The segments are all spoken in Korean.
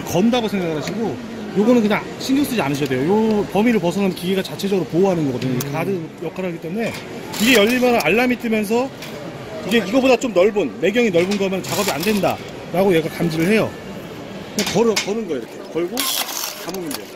건다고 생각을 하시고, 요거는 그냥 신경 쓰지 않으셔야 돼요. 요 범위를 벗어나면 기계가 자체적으로 보호하는 거거든요. 가드 역할을 하기 때문에 이게 열리면 알람이 뜨면서 이게 이거보다 좀 넓은, 매경이 넓은 거면 작업이 안 된다 라고 얘가 감지를 해요. 그냥 거는 거예요. 이렇게 걸고 감으면 돼요.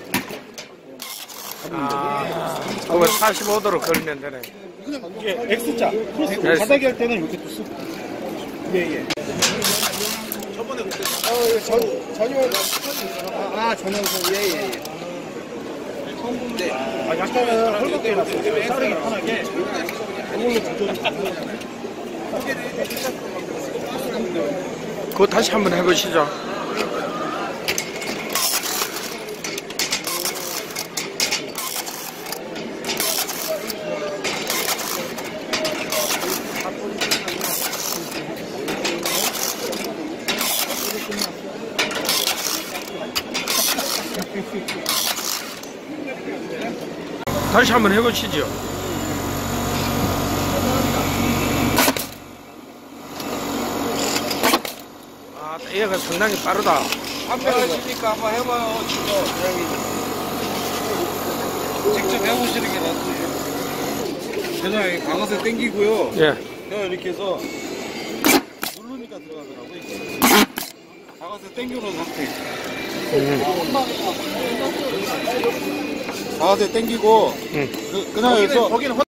그거 45도로 걸면 되네. 그냥 이게 X자 크로스 바닥에 할 때는 이렇게 또 쓰고. 예예. 저번에 그때 전용 전용선 예예. 네. 약간은 헐겁게 해놨어요. 자르기 편하게. 이걸로 조절. 그거 다시 한번 해보시죠. 다시 한번 해보시죠. 아, 얘가 상당히 빠르다. 앞에 하시니까 한번 해봐요. 직접 해보시는 게 낫지. 대장이 강화세 땡기고요. 예. 내가 이렇게 해서 누르니까 들어가더라고요. 강화세 땡겨놓은 상태. 강화세 땡기고 그냥 여기서 거기는